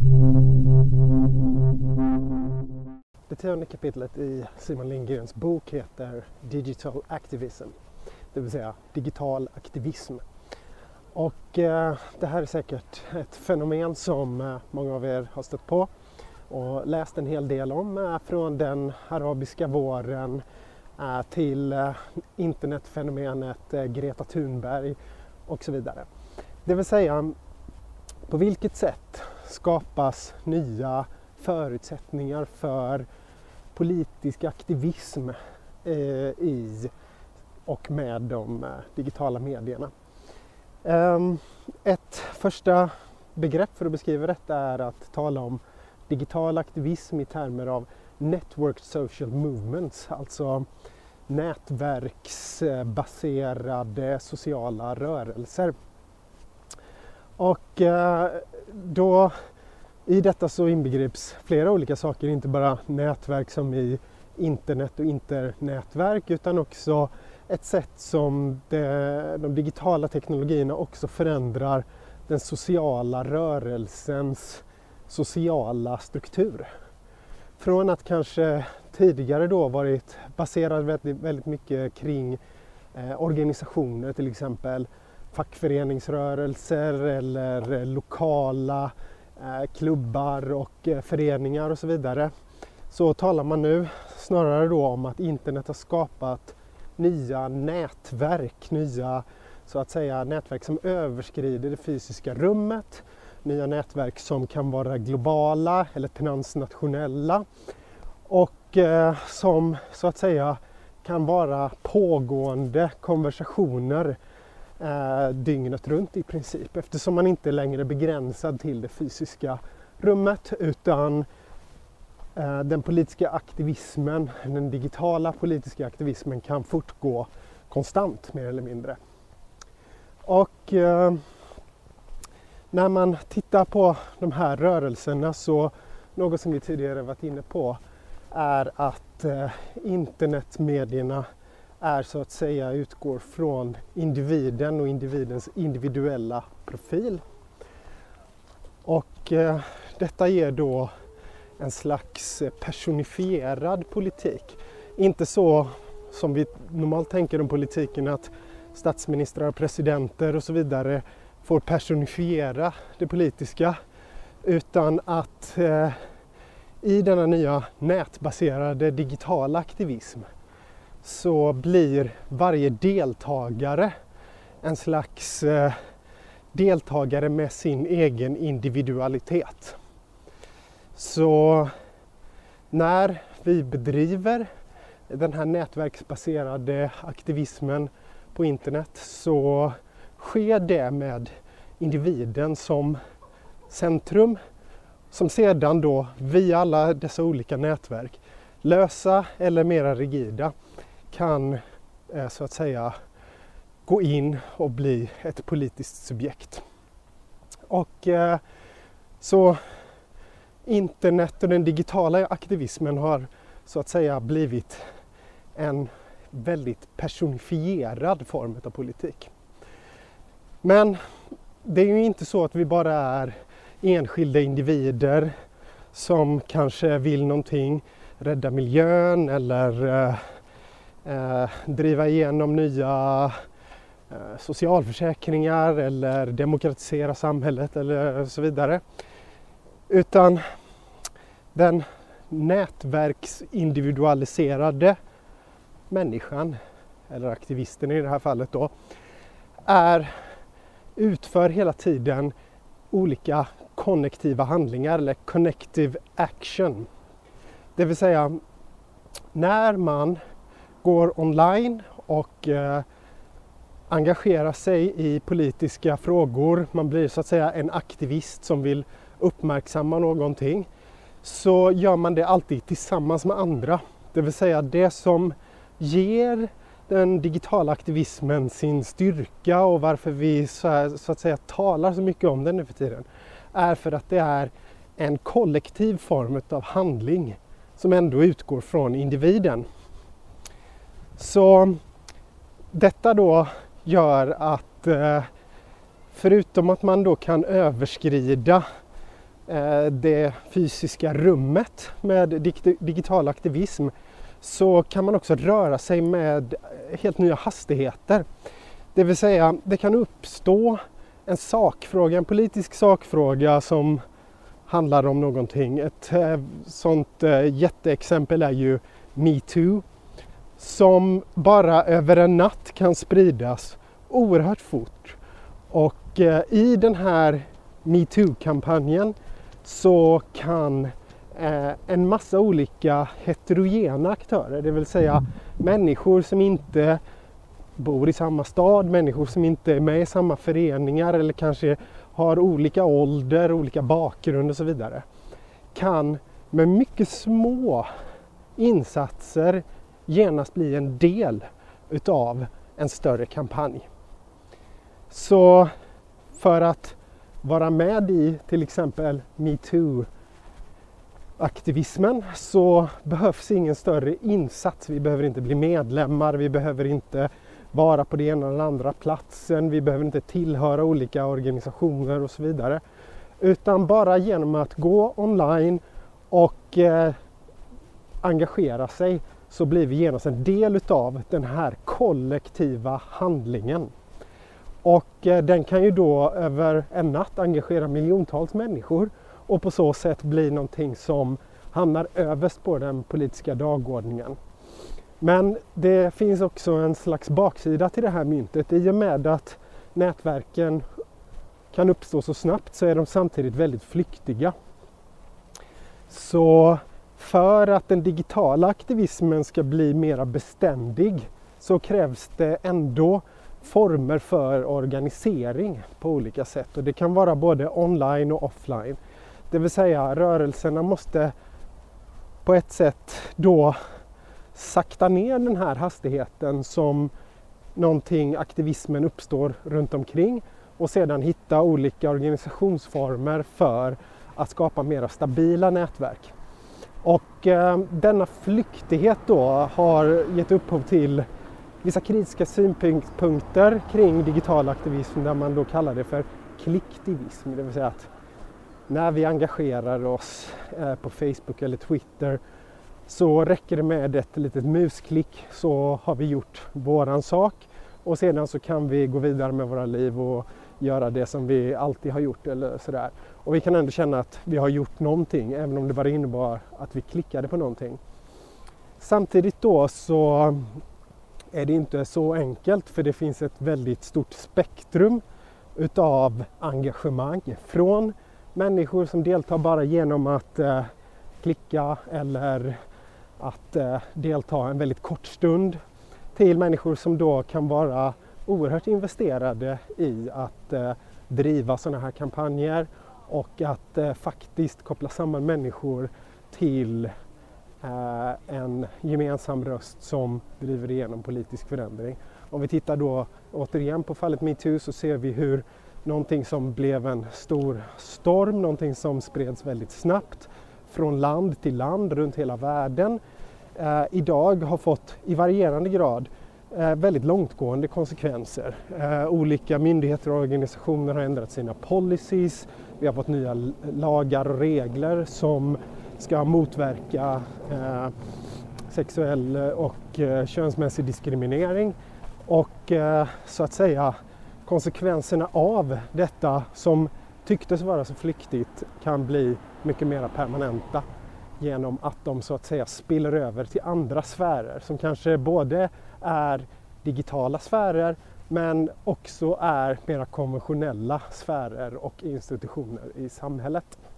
Det 10:e kapitlet i Simon Lindgrens bok heter Digital Activism, det vill säga digital aktivism. Och det här är säkert ett fenomen som många av er har stött på och läst en hel del om, från den arabiska våren till internetfenomenet Greta Thunberg och så vidare. Det vill säga, på vilket sätt skapas nya förutsättningar för politisk aktivism i och med de digitala medierna. Ett första begrepp för att beskriva detta är att tala om digital aktivism i termer av network social movements, alltså nätverksbaserade sociala rörelser. Och då i detta så inbegrips flera olika saker, inte bara nätverk som i internet och internätverk, utan också ett sätt som de digitala teknologierna också förändrar den sociala rörelsens sociala struktur. Från att kanske tidigare då varit baserad väldigt mycket kring organisationer, till exempel fackföreningsrörelser eller lokala klubbar och föreningar och så vidare, så talar man nu snarare då om att internet har skapat nya nätverk, nya så att säga nätverk som överskrider det fysiska rummet, nya nätverk som kan vara globala eller transnationella och som så att säga kan vara pågående konversationer dygnet runt i princip, eftersom man inte längre är begränsad till det fysiska rummet, utan den politiska aktivismen, den digitala politiska aktivismen kan fortgå konstant mer eller mindre. Och när man tittar på de här rörelserna, så något som vi tidigare varit inne på är att internetmedierna är så att säga utgår från individen och individens individuella profil. Och detta ger då en slags personifierad politik. Inte så som vi normalt tänker om politiken, att statsministrar, presidenter och så vidare får personifiera det politiska, utan att i denna nya nätbaserade digitala aktivism så blir varje deltagare en slags deltagare med sin egen individualitet. Så när vi bedriver den här nätverksbaserade aktivismen på internet, så sker det med individen som centrum, som sedan då via alla dessa olika nätverk, lösa eller mera rigida, kan så att säga gå in och bli ett politiskt subjekt. Och så internet och den digitala aktivismen har så att säga blivit en väldigt personifierad form av politik. Men det är ju inte så att vi bara är enskilda individer som kanske vill någonting, rädda miljön eller driva igenom nya socialförsäkringar eller demokratisera samhället eller så vidare. Utan den nätverksindividualiserade människan, eller aktivisten i det här fallet då, utför hela tiden olika konnektiva handlingar eller connective action. Det vill säga, när man går online och engagerar sig i politiska frågor, man blir så att säga en aktivist som vill uppmärksamma någonting, så gör man det alltid tillsammans med andra. Det vill säga, det som ger den digitala aktivismen sin styrka och varför vi så att säga talar så mycket om den nu för tiden, är för att det är en kollektiv form av handling som ändå utgår från individen. Så detta då gör att förutom att man då kan överskrida det fysiska rummet med digital aktivism, så kan man också röra sig med helt nya hastigheter. Det vill säga, det kan uppstå en sakfråga, en politisk sakfråga som handlar om någonting. Ett sånt jätteexempel är ju MeToo, som bara över en natt kan spridas oerhört fort. Och i den här MeToo-kampanjen så kan en massa olika heterogena aktörer, det vill säga människor som inte bor i samma stad, människor som inte är med i samma föreningar eller kanske har olika ålder, olika bakgrund och så vidare, kan med mycket små insatser genast bli en del utav en större kampanj. Så för att vara med i till exempel MeToo-aktivismen så behövs ingen större insats. Vi behöver inte bli medlemmar, vi behöver inte vara på det ena eller andra platsen, vi behöver inte tillhöra olika organisationer och så vidare. Utan bara genom att gå online och engagera sig så blir vi genast en del utav den här kollektiva handlingen. Och den kan ju då över en natt engagera miljontals människor och på så sätt bli någonting som hamnar överst på den politiska dagordningen. Men det finns också en slags baksida till det här myntet. I och med att nätverken kan uppstå så snabbt så är de samtidigt väldigt flyktiga. Så för att den digitala aktivismen ska bli mera beständig så krävs det ändå former för organisering på olika sätt. Och det kan vara både online och offline. Det vill säga rörelserna måste på ett sätt då sakta ner den här hastigheten som någonting aktivismen uppstår runt omkring och sedan hitta olika organisationsformer för att skapa mer stabila nätverk. Och denna flyktighet då har gett upphov till vissa kritiska synpunkter kring digital aktivism där man då kallar det för klicktivism. Det vill säga att när vi engagerar oss på Facebook eller Twitter så räcker det med ett litet musklick så har vi gjort våran sak och sedan så kan vi gå vidare med våra liv och göra det som vi alltid har gjort eller sådär. Och vi kan ändå känna att vi har gjort någonting även om det bara innebar att vi klickade på någonting. Samtidigt då så är det inte så enkelt för det finns ett väldigt stort spektrum utav engagemang från människor som deltar bara genom att klicka eller att delta en väldigt kort stund till människor som då kan vara oerhört investerade i att driva sådana här kampanjer och att faktiskt koppla samman människor till en gemensam röst som driver igenom politisk förändring. Om vi tittar då återigen på fallet MeToo så ser vi hur någonting som blev en stor storm, någonting som spreds väldigt snabbt från land till land runt hela världen idag har fått i varierande grad väldigt långtgående konsekvenser. Olika myndigheter och organisationer har ändrat sina policies. Vi har fått nya lagar och regler som ska motverka sexuell och könsmässig diskriminering. Och så att säga konsekvenserna av detta som tycktes vara så flyktigt kan bli mycket mer permanenta genom att de så att säga spiller över till andra sfärer som kanske både är digitala sfärer men också är mera konventionella sfärer och institutioner i samhället.